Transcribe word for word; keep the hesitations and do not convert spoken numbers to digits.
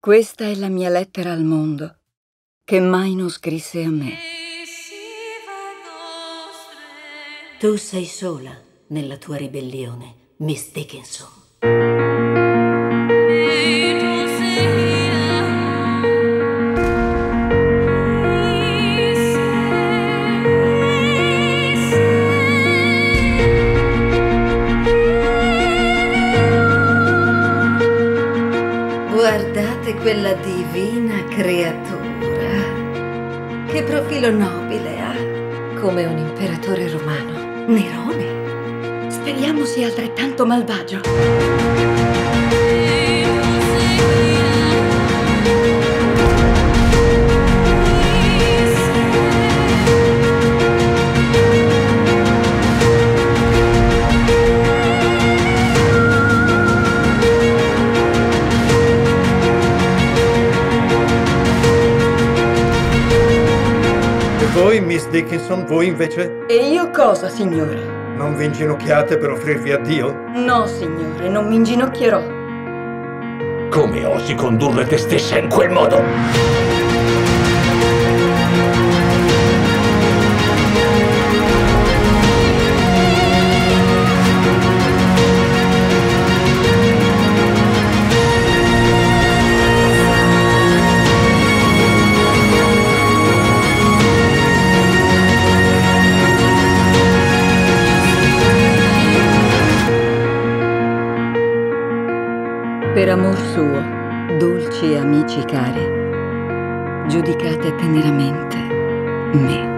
Questa è la mia lettera al mondo, che mai non scrisse a me. Tu sei sola nella tua ribellione, Miss Dickinson. Guardate quella divina creatura. Che profilo nobile ha, come un imperatore romano. Nerone. Speriamo sia altrettanto malvagio. Voi, Miss Dickinson, voi invece? E io cosa, signore? Non vi inginocchiate per offrirvi a Dio? No, signore, non mi inginocchierò. Come osi condurre te stessa in quel modo? Per amor suo, dolci amici cari, giudicate teneramente me.